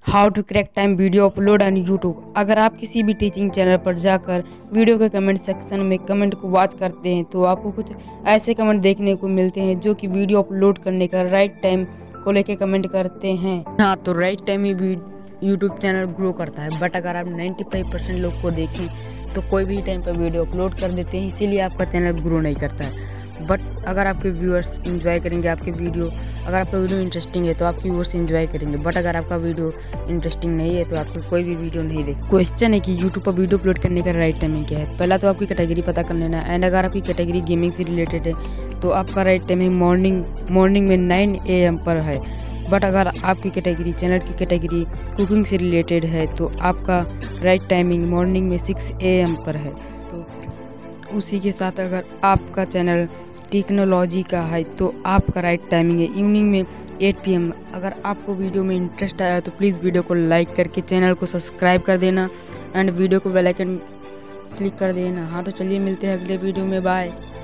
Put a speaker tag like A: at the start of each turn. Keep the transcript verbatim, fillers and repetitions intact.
A: How to crack time video upload on YouTube. अगर आप किसी भी टीचिंग चैनल पर जाकर वीडियो के कमेंट सेक्शन में कमेंट को वॉच करते हैं तो आपको कुछ ऐसे कमेंट देखने को मिलते हैं जो कि वीडियो अपलोड करने का राइट टाइम को लेके कमेंट करते हैं। हाँ, तो राइट टाइम ही यूट्यूब चैनल ग्रो करता है। बट अगर आप पचानवे परसेंट लोग को देखें तो कोई भी टाइम पर वीडियो अपलोड कर देते हैं, इसीलिए आपका चैनल ग्रो नहीं करता है। बट अगर आपके व्यूअर्स इंजॉय करेंगे आपके वीडियो, अगर आपका वीडियो इंटरेस्टिंग है तो आपके व्यूअर्स इंजॉय करेंगे। बट अगर आपका वीडियो इंटरेस्टिंग नहीं है तो आपको कोई भी वीडियो नहीं देखे। क्वेश्चन है कि यूट्यूब पर वीडियो अपलोड करने का राइट टाइमिंग क्या है। पहला तो आपकी कैटेगरी पता कर लेना एंड अगर आपकी कैटेगरी गेमिंग से रिलेटेड है तो आपका राइट टाइमिंग मॉर्निंग मॉर्निंग में नाइन ए एम पर है। बट अगर आपकी कैटेगरी चैनल की कैटेगरी कुकिंग से रिलेटेड है तो आपका राइट टाइमिंग मॉर्निंग में सिक्स ए एम पर है। तो उसी के साथ अगर आपका चैनल टेक्नोलॉजी का है तो आपका राइट टाइमिंग है इवनिंग में एट पी एम। अगर आपको वीडियो में इंटरेस्ट आया तो प्लीज़ वीडियो को लाइक करके चैनल को सब्सक्राइब कर देना एंड वीडियो को बेल आइकन क्लिक कर देना। हाँ, तो चलिए मिलते हैं अगले वीडियो में। बाय।